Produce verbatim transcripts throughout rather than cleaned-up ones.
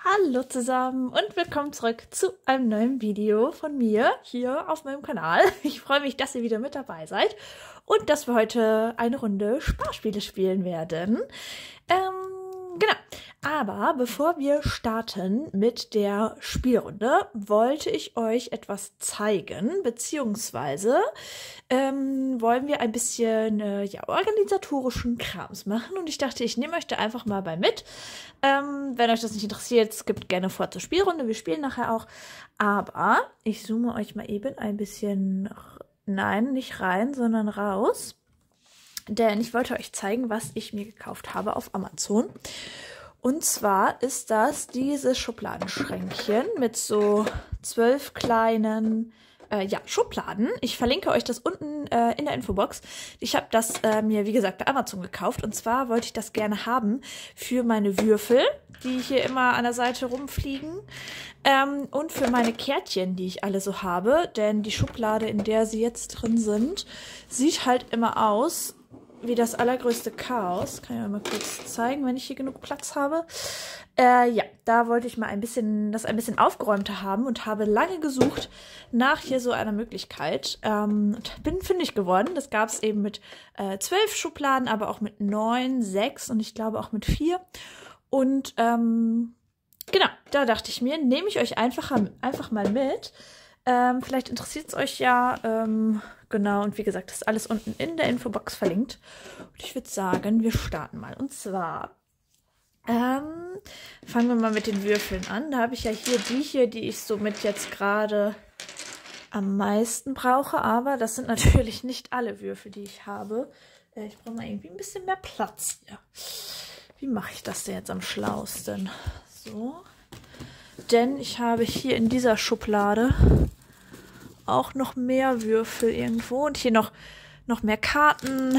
Hallo zusammen und willkommen zurück zu einem neuen Video von mir hier auf meinem Kanal. Ich freue mich, dass ihr wieder mit dabei seid und dass wir heute eine Runde Sparspiele spielen werden. Ähm, genau. Aber bevor wir starten mit der Spielrunde, wollte ich euch etwas zeigen, beziehungsweise ähm, wollen wir ein bisschen äh, ja, organisatorischen Krams machen. Und ich dachte, ich nehme euch da einfach mal bei mit. Ähm, wenn euch das nicht interessiert, skippt gerne vor zur Spielrunde. Wir spielen nachher auch. Aber ich zoome euch mal eben ein bisschen, nein, nicht rein, sondern raus. Denn ich wollte euch zeigen, was ich mir gekauft habe auf Amazon. Und zwar ist das dieses Schubladenschränkchen mit so zwölf kleinen äh, ja, Schubladen. Ich verlinke euch das unten äh, in der Infobox. Ich habe das äh, mir, wie gesagt, bei Amazon gekauft. Und zwar wollte ich das gerne haben für meine Würfel, die hier immer an der Seite rumfliegen. Ähm, und für meine Kärtchen, die ich alle so habe. Denn die Schublade, in der sie jetzt drin sind, sieht halt immer aus wie das allergrößte Chaos. Kann ich euch mal kurz zeigen, wenn ich hier genug Platz habe. Äh, ja, da wollte ich mal ein bisschen, das ein bisschen aufgeräumter haben und habe lange gesucht nach hier so einer Möglichkeit. Ähm, und bin fündig geworden. Das gab es eben mit äh, zwölf Schubladen, aber auch mit neun, sechs und ich glaube auch mit vier. Und ähm, genau, da dachte ich mir, nehme ich euch einfach, einfach mal mit. Ähm, vielleicht interessiert es euch ja. Ähm, genau, und wie gesagt, das ist alles unten in der Infobox verlinkt. Und ich würde sagen, wir starten mal. Und zwar ähm, fangen wir mal mit den Würfeln an. Da habe ich ja hier die hier, die ich somit jetzt gerade am meisten brauche. Aber das sind natürlich nicht alle Würfel, die ich habe. Äh, ich brauche mal irgendwie ein bisschen mehr Platz hier. Wie mache ich das denn jetzt am schlausten? So. Denn ich habe hier in dieser Schublade auch noch mehr Würfel irgendwo. Und hier noch, noch mehr Karten,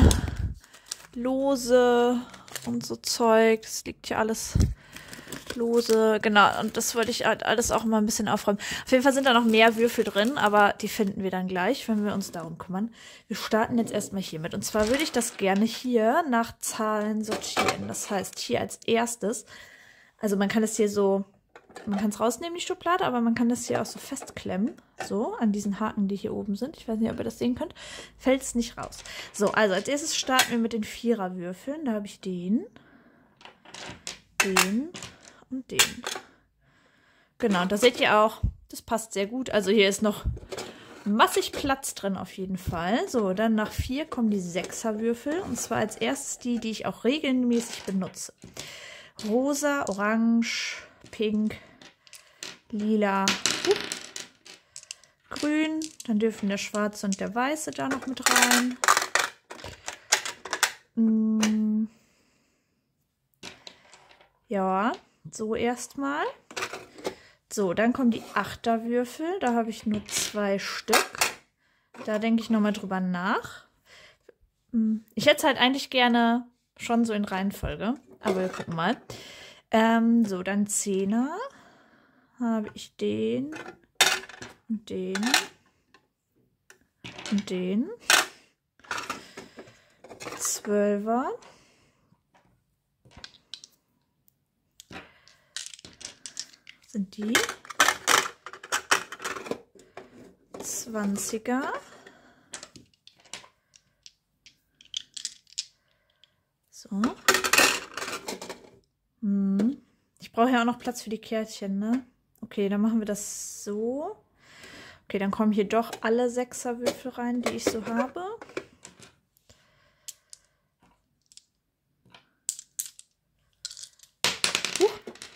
Lose und so Zeug. Das liegt hier alles lose. Genau, und das wollte ich halt alles auch mal ein bisschen aufräumen. Auf jeden Fall sind da noch mehr Würfel drin, aber die finden wir dann gleich, wenn wir uns darum kümmern. Wir starten jetzt erstmal hiermit. Und zwar würde ich das gerne hier nach Zahlen sortieren. Das heißt, hier als erstes, also man kann es hier so... Man kann es rausnehmen, die Schublade, aber man kann das hier auch so festklemmen. So, an diesen Haken, die hier oben sind. Ich weiß nicht, ob ihr das sehen könnt. Fällt es nicht raus. So, also als erstes starten wir mit den Viererwürfeln. Da habe ich den, den und den. Genau, und da seht ihr auch, das passt sehr gut. Also hier ist noch massig Platz drin auf jeden Fall. So, dann nach vier kommen die Sechserwürfel. Und zwar als erstes die, die ich auch regelmäßig benutze. Rosa, Orange, Pink, Lila, uh, Grün. Dann dürfen der Schwarze und der Weiße da noch mit rein. Mm. Ja, so erstmal. So, dann kommen die Achterwürfel. Da habe ich nur zwei Stück. Da denke ich nochmal drüber nach. Ich hätte es halt eigentlich gerne schon so in Reihenfolge. Aber wir gucken mal. Ähm, so, dann Zehner. Habe ich den und den und den. Zwölfer. Sind die. Zwanziger. So. Hm. Ich brauche ja auch noch Platz für die Kärtchen, ne? Okay, dann machen wir das so. Okay, dann kommen hier doch alle Sechserwürfel rein, die ich so habe. Huch.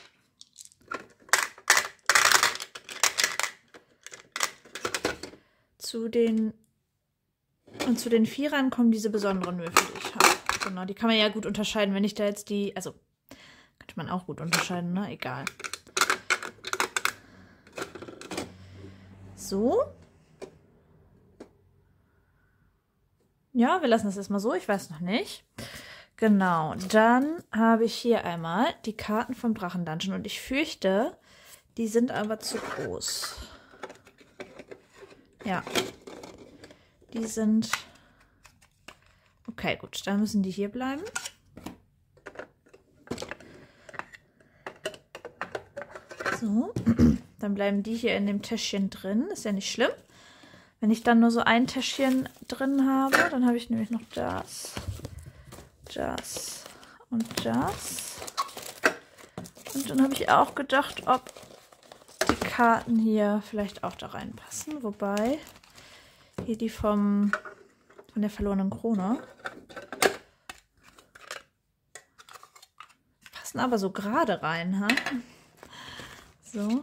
Zu den und zu den Vierern kommen diese besonderen Würfel, die ich habe. Genau, die kann man ja gut unterscheiden, wenn ich da jetzt die, also könnte man auch gut unterscheiden, ne? Egal. So. Ja, wir lassen das erstmal so. Ich weiß noch nicht. Genau. Dann habe ich hier einmal die Karten vom Drachen-Dungeon. Und ich fürchte, die sind aber zu groß. Ja. Die sind... Okay, gut. Dann müssen die hier bleiben. So, dann bleiben die hier in dem Täschchen drin. Ist ja nicht schlimm. Wenn ich dann nur so ein Täschchen drin habe, dann habe ich nämlich noch das, das und das. Und dann habe ich auch gedacht, ob die Karten hier vielleicht auch da reinpassen. Wobei, hier die vom, von der verlorenen Krone passen aber so gerade rein, ha? So.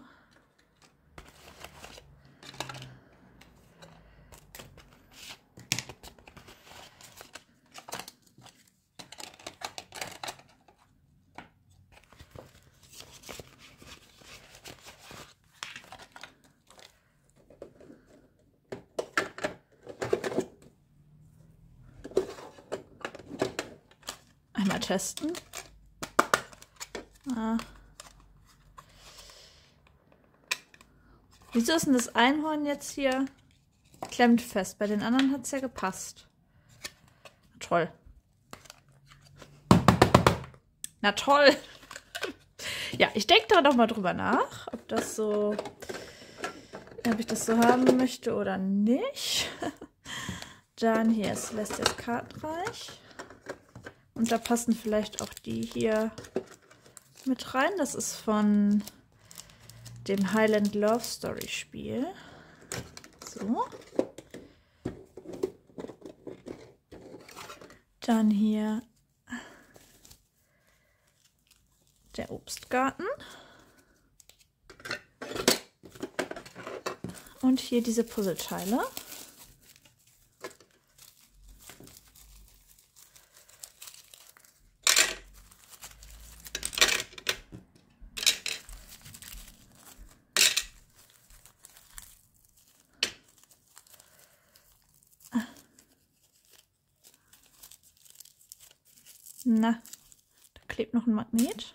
Einmal testen. Ah. Wieso ist denn das Einhorn jetzt hier klemmt fest? Bei den anderen hat es ja gepasst. Toll. Na toll. Ja, ich denke da noch mal drüber nach, ob das so, ob ich das so haben möchte oder nicht. Dann hier ist Celestias Kartenreich. Und da passen vielleicht auch die hier mit rein. Das ist von dem Highland Love Story Spiel. So. Dann hier der Obstgarten. Und hier diese Puzzleteile. Na, da klebt noch ein Magnet.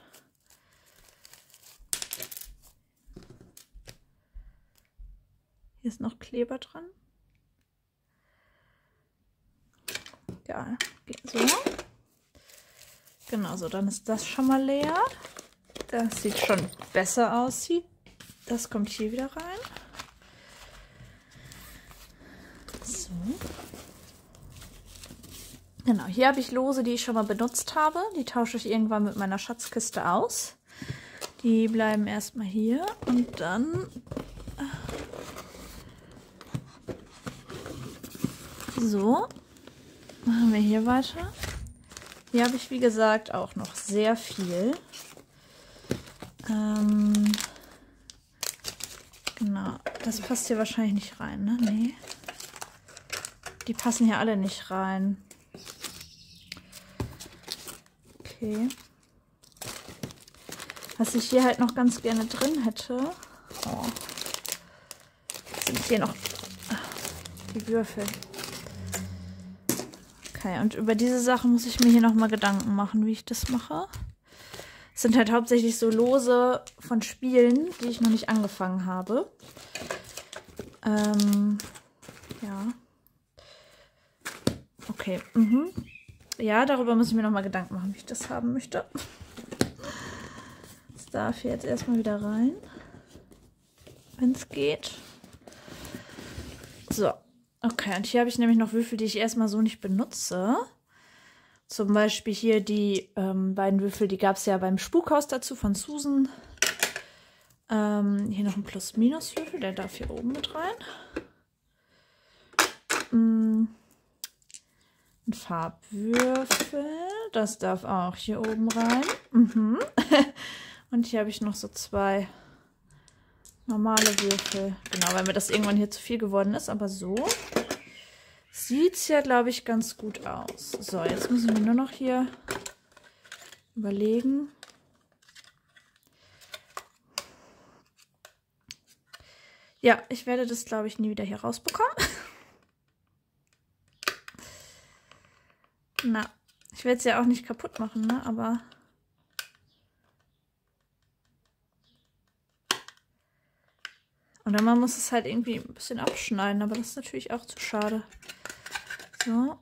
Hier ist noch Kleber dran. Ja, geht so. Genau so, dann ist das schon mal leer. Das sieht schon besser aus. Das kommt hier wieder rein. So. Genau, hier habe ich Lose, die ich schon mal benutzt habe. Die tausche ich irgendwann mit meiner Schatzkiste aus. Die bleiben erstmal hier und dann so machen wir hier weiter. Hier habe ich, wie gesagt, auch noch sehr viel. Ähm, genau, das passt hier wahrscheinlich nicht rein, ne? Nee. Die passen hier alle nicht rein. Okay. Was ich hier halt noch ganz gerne drin hätte. Oh. Sind hier noch die Würfel. Okay, und über diese Sachen muss ich mir hier nochmal Gedanken machen, wie ich das mache. Es sind halt hauptsächlich so Lose von Spielen, die ich noch nicht angefangen habe. Ähm, ja. Okay, mhm. Ja, darüber muss ich mir nochmal Gedanken machen, wie ich das haben möchte. Das darf hier jetzt erstmal wieder rein, wenn es geht. So, okay, und hier habe ich nämlich noch Würfel, die ich erstmal so nicht benutze. Zum Beispiel hier die ähm, beiden Würfel, die gab es ja beim Spukhaus dazu von Susan. Ähm, hier noch ein Plus-Minus-Würfel, der darf hier oben mit rein. Mm. Ein Farbwürfel, das darf auch hier oben rein. Mhm. Und hier habe ich noch so zwei normale Würfel. Genau, weil mir das irgendwann hier zu viel geworden ist, aber so sieht es ja, glaube ich, ganz gut aus. So, jetzt müssen wir nur noch hier überlegen. Ja, ich werde das, glaube ich, nie wieder hier rausbekommen. Na, ich will es ja auch nicht kaputt machen, ne? Aber oder man muss es halt irgendwie ein bisschen abschneiden, aber das ist natürlich auch zu schade. So.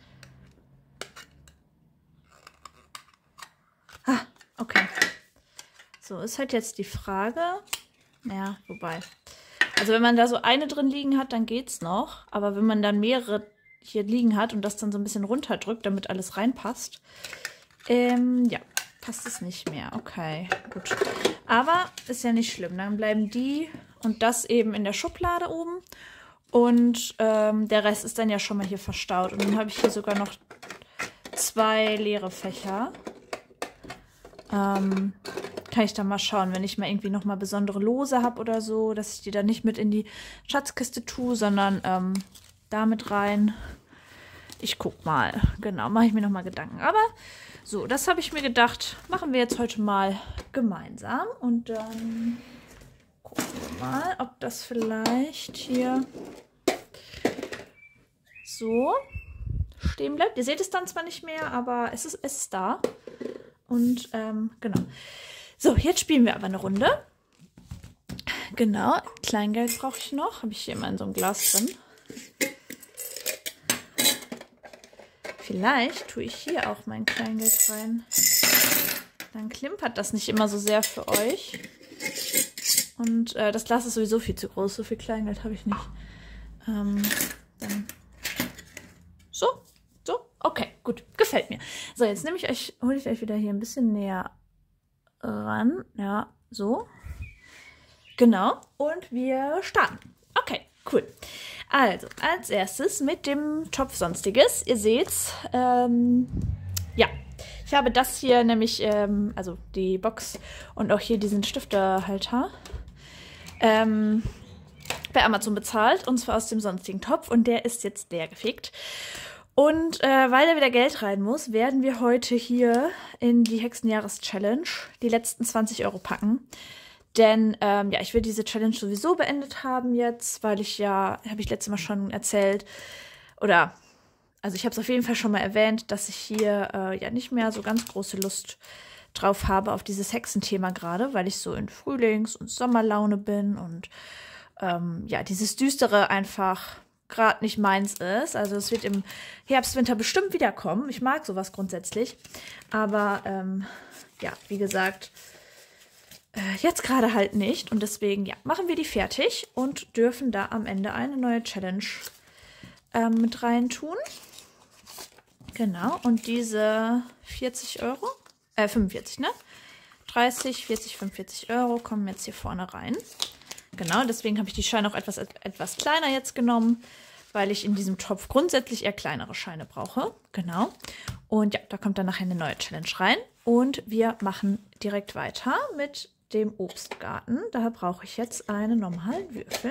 Ah, okay. So, ist halt jetzt die Frage. Ja, wobei. Also wenn man da so eine drin liegen hat, dann geht's noch. Aber wenn man dann mehrere hier liegen hat und das dann so ein bisschen runterdrückt, damit alles reinpasst, ähm, ja, passt es nicht mehr. Okay, gut. Aber ist ja nicht schlimm. Dann bleiben die und das eben in der Schublade oben. Und ähm, der Rest ist dann ja schon mal hier verstaut. Und dann habe ich hier sogar noch zwei leere Fächer. Ähm, kann ich dann mal schauen, wenn ich mal irgendwie noch mal besondere Lose habe oder so, dass ich die dann nicht mit in die Schatzkiste tue, sondern ähm, da mit rein. Ich guck mal. Genau, mache ich mir noch mal Gedanken. Aber so, das habe ich mir gedacht, machen wir jetzt heute mal gemeinsam. Und dann gucken wir mal, ob das vielleicht hier so stehen bleibt. Ihr seht es dann zwar nicht mehr, aber es ist, es ist da. Und ähm, genau. So, jetzt spielen wir aber eine Runde. Genau, Kleingeld brauche ich noch. Habe ich hier immer in so einem Glas drin. Vielleicht tue ich hier auch mein Kleingeld rein. Dann klimpert das nicht immer so sehr für euch. Und äh, das Glas ist sowieso viel zu groß. So viel Kleingeld habe ich nicht. Ähm, dann so. So, okay, gut, gefällt mir. So, jetzt nehme ich euch, hole ich euch wieder hier ein bisschen näher ran. Ja, so. Genau, und wir starten. Okay, cool. Also, als erstes mit dem Topf Sonstiges. Ihr seht's, ähm, ja, ich habe das hier nämlich, ähm, also die Box und auch hier diesen Stiftehalter, ähm, bei Amazon bezahlt, und zwar aus dem sonstigen Topf, und der ist jetzt leer gefegt. Und äh, weil da wieder Geld rein muss, werden wir heute hier in die Hexenjahres-Challenge die letzten zwanzig Euro packen. Denn ähm, ja, ich will diese Challenge sowieso beendet haben jetzt, weil ich ja, habe ich letztes Mal schon erzählt, oder, also ich habe es auf jeden Fall schon mal erwähnt, dass ich hier äh, ja nicht mehr so ganz große Lust drauf habe auf dieses Hexenthema gerade, weil ich so in Frühlings- und Sommerlaune bin und ähm, ja, dieses Düstere einfach gerade nicht meins ist. Also es wird im Herbst, Winter bestimmt wiederkommen. Ich mag sowas grundsätzlich. Aber ähm, ja, wie gesagt, äh, jetzt gerade halt nicht. Und deswegen, ja, machen wir die fertig und dürfen da am Ende eine neue Challenge ähm, mit rein tun. Genau, und diese vierzig Euro, äh, fünfundvierzig, ne? dreißig, vierzig, fünfundvierzig Euro kommen jetzt hier vorne rein. Genau, deswegen habe ich die Scheine auch etwas, etwas kleiner jetzt genommen, weil ich in diesem Topf grundsätzlich eher kleinere Scheine brauche. Genau. Und ja, da kommt dann nachher eine neue Challenge rein. Und wir machen direkt weiter mit dem Obstgarten. Daher brauche ich jetzt einen normalen Würfel.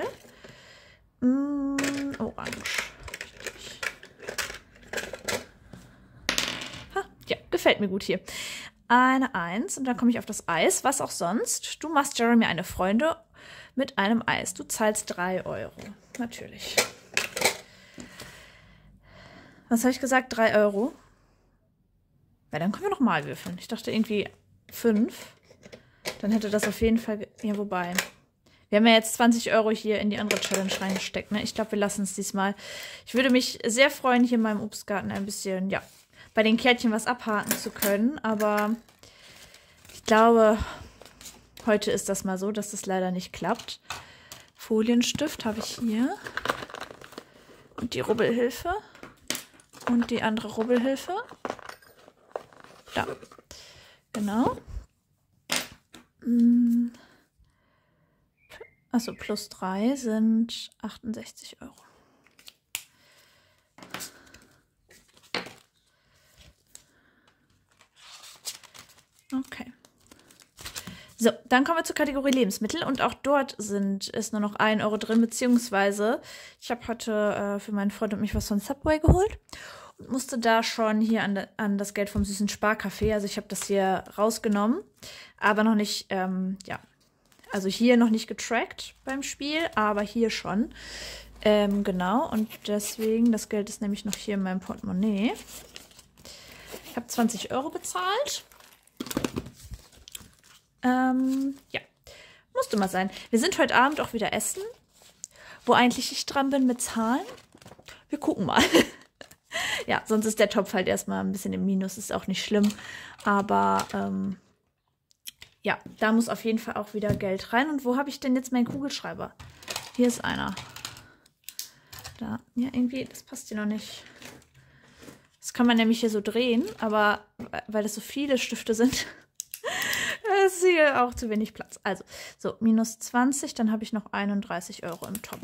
Mm, orange. Ha, ja, gefällt mir gut hier. Eine Eins und dann komme ich auf das Eis. Was auch sonst. Du machst Jeremy eine Freunde mit einem Eis. Du zahlst drei Euro. Natürlich. Was habe ich gesagt? drei Euro? Ja, dann können wir nochmal würfeln. Ich dachte irgendwie fünf. Dann hätte das auf jeden Fall... Ja, wobei. Wir haben ja jetzt zwanzig Euro hier in die andere Challenge reingesteckt. Ne? Ich glaube, wir lassen es diesmal. Ich würde mich sehr freuen, hier in meinem Obstgarten ein bisschen, ja, bei den Kärtchen was abhaken zu können. Aber ich glaube... Heute ist das mal so, dass das leider nicht klappt. Folienstift habe ich hier. Und die Rubbelhilfe. Und die andere Rubbelhilfe. Da. Genau. Achso, plus drei sind achtundsechzig Euro. Okay. So, dann kommen wir zur Kategorie Lebensmittel und auch dort sind, ist nur noch ein Euro drin, beziehungsweise ich habe heute äh, für meinen Freund und mich was von Subway geholt und musste da schon hier an, de, an das Geld vom süßen Sparkaffee, also ich habe das hier rausgenommen, aber noch nicht, ähm, ja, also hier noch nicht getrackt beim Spiel, aber hier schon, ähm, genau, und deswegen, das Geld ist nämlich noch hier in meinem Portemonnaie. Ich habe zwanzig Euro bezahlt. Ähm, ja, musste mal sein. Wir sind heute Abend auch wieder essen, wo eigentlich ich dran bin mit Zahlen. Wir gucken mal. Ja, sonst ist der Topf halt erstmal ein bisschen im Minus, ist auch nicht schlimm. Aber, ähm, Ja, da muss auf jeden Fall auch wieder Geld rein. Und wo habe ich denn jetzt meinen Kugelschreiber? Hier ist einer. Da, ja, irgendwie, das passt hier noch nicht. Das kann man nämlich hier so drehen, aber weil das so viele Stifte sind, ist hier auch zu wenig Platz. Also, so, minus zwanzig, dann habe ich noch einunddreißig Euro im Topf.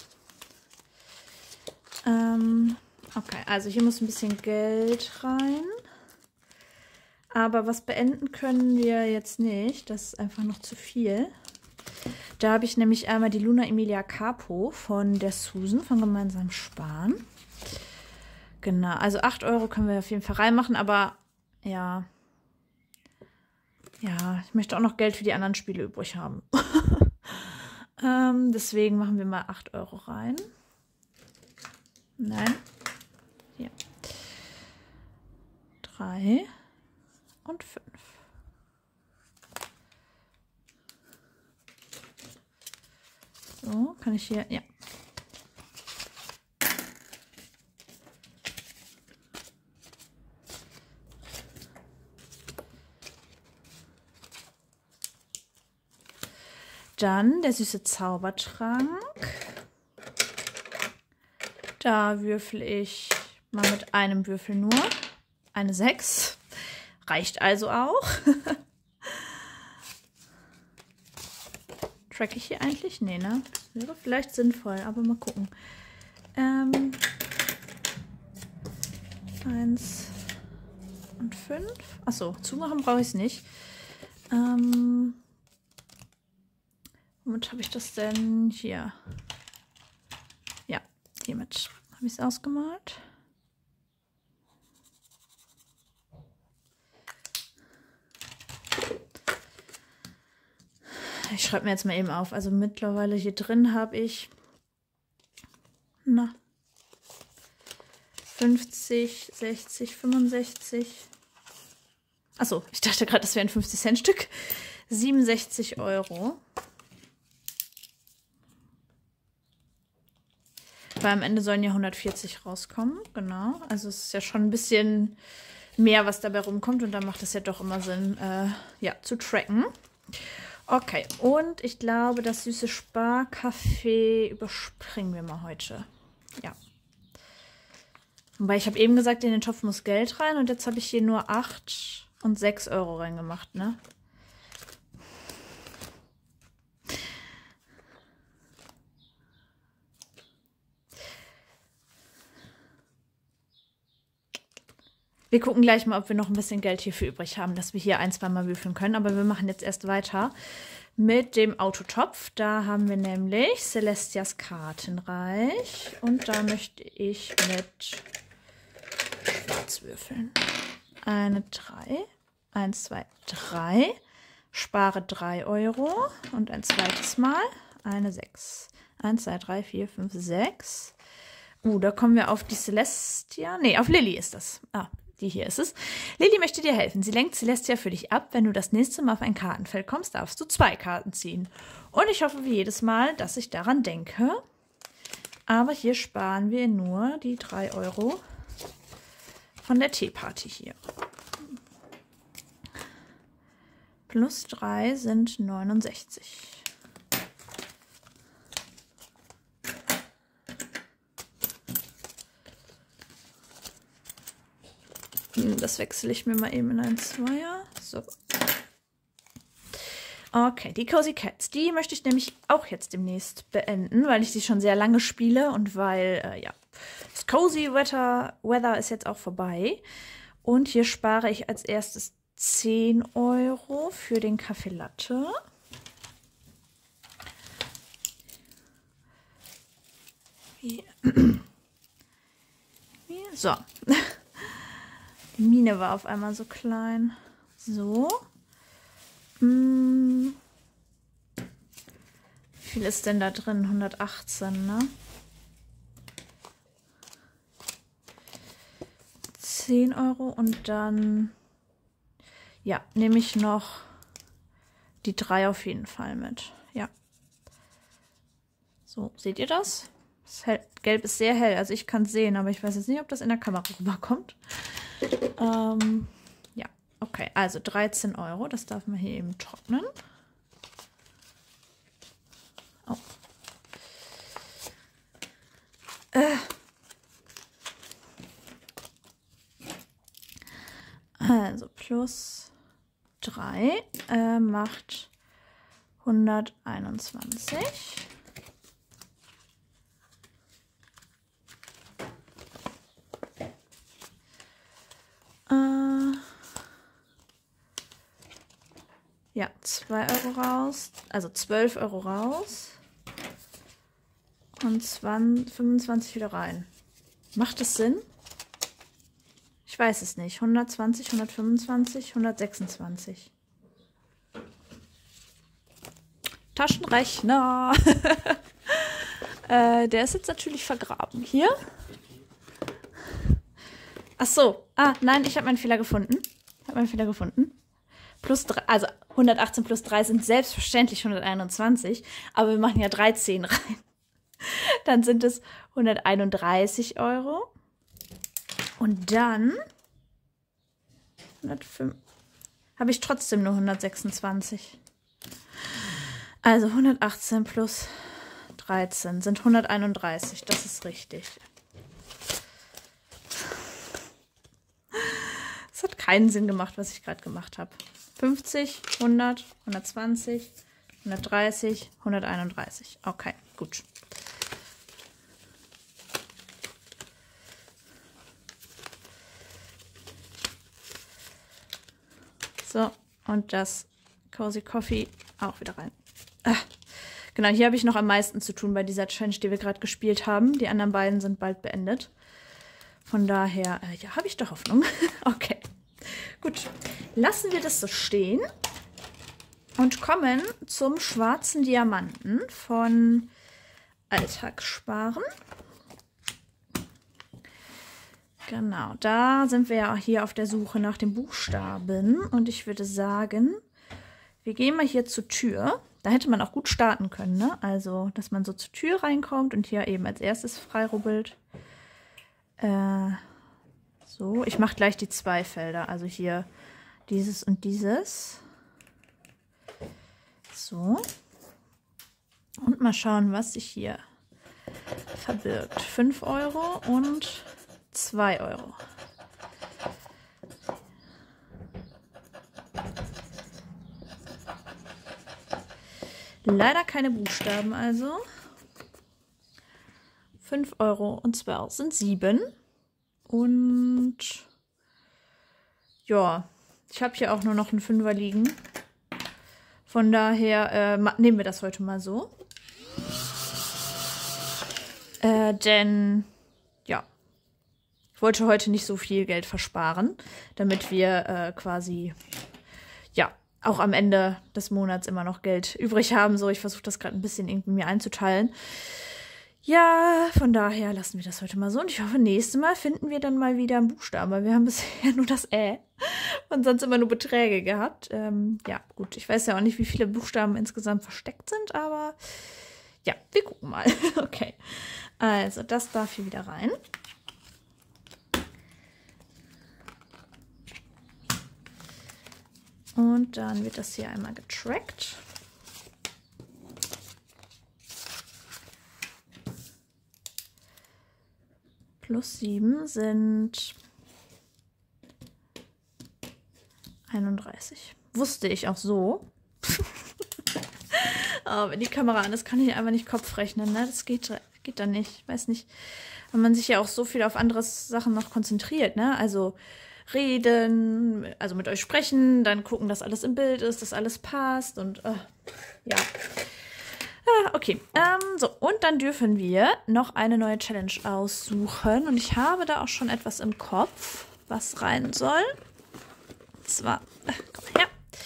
Ähm, okay, also hier muss ein bisschen Geld rein. Aber was beenden können wir jetzt nicht. Das ist einfach noch zu viel. Da habe ich nämlich einmal die Luna Emilia Capo von der Susan von Gemeinsam Sparen. Genau, also acht Euro können wir auf jeden Fall reinmachen, aber ja. Ja, ich möchte auch noch Geld für die anderen Spiele übrig haben. ähm, deswegen machen wir mal acht Euro rein. Nein. Hier. drei und fünf. So, kann ich hier, ja. Dann der süße Zaubertrank. Da würfel ich mal mit einem Würfel nur. Eine sechs. Reicht also auch. Track ich hier eigentlich? Nee, ne? Wäre vielleicht sinnvoll, aber mal gucken. Ähm, eins und fünf. Achso, zumachen brauche ich es nicht. Ähm, womit habe ich das denn hier? Ja, hiermit habe ich es ausgemalt. Ich schreibe mir jetzt mal eben auf. Also mittlerweile hier drin habe ich na, fünfzig, sechzig, fünfundsechzig. Achso, ich dachte gerade, das wäre ein fünfzig Cent Stück. siebenundsechzig Euro. Weil am Ende sollen ja hundertvierzig rauskommen. Genau. Also es ist ja schon ein bisschen mehr, was dabei rumkommt. Und da macht es ja doch immer Sinn, äh, ja, zu tracken. Okay, und ich glaube, das süße Sparkaffee überspringen wir mal heute. Ja. Wobei ich habe eben gesagt, in den Topf muss Geld rein und jetzt habe ich hier nur acht und sechs Euro reingemacht, ne? Wir gucken gleich mal, ob wir noch ein bisschen Geld hierfür übrig haben, dass wir hier ein, zwei Mal würfeln können. Aber wir machen jetzt erst weiter mit dem Autotopf. Da haben wir nämlich Celestias Kartenreich. Und da möchte ich mit Schwarz würfeln. Eine drei. Eins, zwei, drei. Spare drei Euro. Und ein zweites Mal eine sechs. Eins, zwei, drei, vier, fünf, sechs. Uh, da kommen wir auf die Celestia. Nee, auf Lilly ist das. Ah. Die hier ist es. Lilly möchte dir helfen. Sie lenkt Celestia für dich ab. Wenn du das nächste Mal auf ein Kartenfeld kommst, darfst du zwei Karten ziehen. Und ich hoffe wie jedes Mal, dass ich daran denke. Aber hier sparen wir nur die drei Euro von der Teeparty hier. Plus drei sind neunundsechzig. Das wechsle ich mir mal eben in ein Zweier. So. Okay, die Cozy Cats, die möchte ich nämlich auch jetzt demnächst beenden, weil ich sie schon sehr lange spiele und weil, äh, ja, das Cozy Weather, Weather ist jetzt auch vorbei. Und hier spare ich als erstes zehn Euro für den Kaffee Latte. Hier. So. Die Mine war auf einmal so klein. So. Hm. Wie viel ist denn da drin? hundertachtzehn, ne? zehn Euro und dann, ja, nehme ich noch die drei auf jeden Fall mit. Ja. So, seht ihr das? Das hell, Gelb ist sehr hell, also ich kann es sehen, aber ich weiß jetzt nicht, ob das in der Kamera rüberkommt. Ähm, ja, Okay, also dreizehn Euro. Das darf man hier eben trocknen. Oh. Äh. Also plus drei äh, macht hunderteinundzwanzig. Äh, ja, zwei Euro raus, also zwölf Euro raus und zwanzig, fünfundzwanzig wieder rein. Macht das Sinn? Ich weiß es nicht. hundertzwanzig, hundertfünfundzwanzig, hundertsechsundzwanzig. Taschenrechner. äh, der ist jetzt natürlich vergraben. Hier. Ach so. Ah, nein, ich habe meinen Fehler gefunden. Ich habe meinen Fehler gefunden. Plus drei, also hundertachtzehn plus drei sind selbstverständlich hunderteinundzwanzig. Aber wir machen ja dreizehn rein. Dann sind es hunderteinunddreißig Euro. Und dann habe ich trotzdem nur hundertsechsundzwanzig. Also hundertachtzehn plus dreizehn sind hunderteinunddreißig. Das ist richtig. Es hat keinen Sinn gemacht, was ich gerade gemacht habe. fünfzig, hundert, hundertzwanzig, hundertdreißig, hunderteinunddreißig. Okay, gut. So, und das Cozy Coffee auch wieder rein. Ah, genau, hier habe ich noch am meisten zu tun bei dieser Challenge, die wir gerade gespielt haben. Die anderen beiden sind bald beendet. Von daher, äh, ja, habe ich doch Hoffnung. Okay, gut. Lassen wir das so stehen und kommen zum schwarzen Diamanten von Alltagssparen. Genau, da sind wir ja hier auf der Suche nach den Buchstaben. Und ich würde sagen, wir gehen mal hier zur Tür. Da hätte man auch gut starten können, ne? Also, dass man so zur Tür reinkommt und hier eben als erstes freirubbelt. Äh, so, ich mache gleich die zwei Felder. Also hier dieses und dieses. So. Und mal schauen, was sich hier verbirgt. fünf Euro und zwei Euro. Leider keine Buchstaben, also. fünf Euro und zwei Euro sind sieben. Und ja, ich habe hier auch nur noch einen Fünfer liegen. Von daher äh, nehmen wir das heute mal so. Äh, denn ja, ich wollte heute nicht so viel Geld versparen, damit wir äh, quasi, ja, auch am Ende des Monats immer noch Geld übrig haben. So, ich versuche das gerade ein bisschen irgendwie mir einzuteilen. Ja, von daher lassen wir das heute mal so. Und ich hoffe, nächstes Mal finden wir dann mal wieder einen Buchstaben. Weil wir haben bisher nur das Ä und sonst immer nur Beträge gehabt. Ähm, ja, gut, ich weiß ja auch nicht, wie viele Buchstaben insgesamt versteckt sind, aber ja, wir gucken mal. Okay, also das darf hier wieder rein. Und dann wird das hier einmal getrackt. Plus sieben sind einunddreißig. Wusste ich auch so. Aber wenn die Kamera an ist, kann ich einfach nicht Kopf rechnen. Ne? Das geht, geht dann nicht. Ich weiß nicht, wenn man sich ja auch so viel auf andere Sachen noch konzentriert. Ne? Also reden, also mit euch sprechen, dann gucken, dass alles im Bild ist, dass alles passt und äh, ja. Ah, okay, ähm, so, und dann dürfen wir noch eine neue Challenge aussuchen und ich habe da auch schon etwas im Kopf, was rein soll. Und zwar, äh, komm mal her.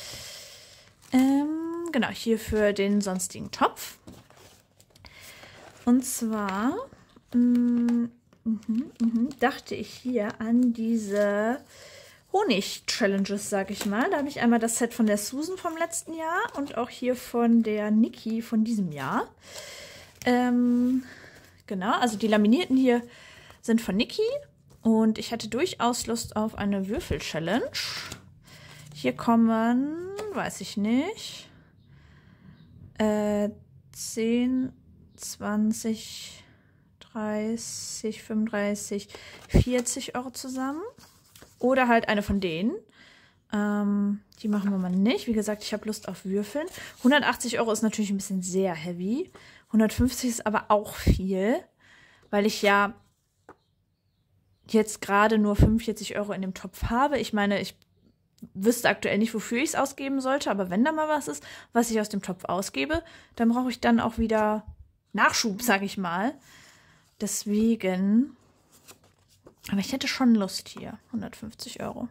Ähm, genau, hier für den sonstigen Topf. Und zwar mh, Mhm, mhm. dachte ich hier an diese Honig-Challenges, sag ich mal. Da habe ich einmal das Set von der Susan vom letzten Jahr und auch hier von der Niki von diesem Jahr. Ähm, genau, also die laminierten hier sind von Niki und ich hatte durchaus Lust auf eine Würfel-Challenge. Hier kommen, weiß ich nicht, äh, zehn, zwanzig, dreißig, fünfunddreißig, vierzig Euro zusammen. Oder halt eine von denen. Ähm, die machen wir mal nicht. Wie gesagt, ich habe Lust auf Würfeln. hundertachtzig Euro ist natürlich ein bisschen sehr heavy. hundertfünfzig ist aber auch viel, weil ich ja jetzt gerade nur fünfundvierzig Euro in dem Topf habe. Ich meine, ich wüsste aktuell nicht, wofür ich es ausgeben sollte, aber wenn da mal was ist, was ich aus dem Topf ausgebe, dann brauche ich dann auch wieder Nachschub, sage ich mal. Deswegen, aber ich hätte schon Lust hier, hundertfünfzig Euro.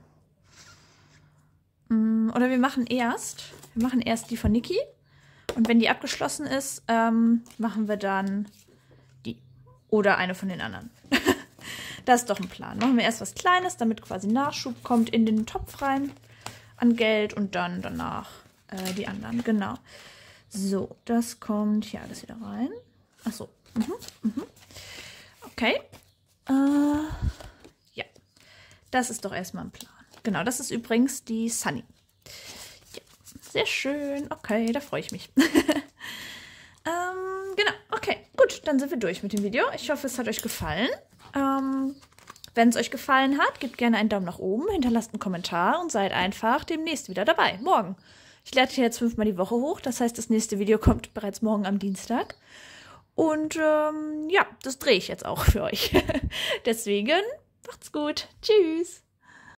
Oder wir machen erst, wir machen erst die von Niki und wenn die abgeschlossen ist, ähm, machen wir dann die oder eine von den anderen. Das ist doch ein Plan. Machen wir erst was Kleines, damit quasi Nachschub kommt in den Topf rein an Geld und dann danach äh, die anderen. Genau. So, das kommt hier alles wieder rein. Ach so. Mhm, mhm. Okay. Äh, ja. Das ist doch erstmal ein Plan. Genau, das ist übrigens die Sunny. Ja, sehr schön. Okay, da freue ich mich. ähm, genau, okay. Gut, dann sind wir durch mit dem Video. Ich hoffe, es hat euch gefallen. Ähm, wenn es euch gefallen hat, gebt gerne einen Daumen nach oben, hinterlasst einen Kommentar und seid einfach demnächst wieder dabei. Morgen. Ich lade hier jetzt fünfmal die Woche hoch. Das heißt, das nächste Video kommt bereits morgen am Dienstag. Und ähm, ja, das drehe ich jetzt auch für euch. Deswegen macht's gut. Tschüss.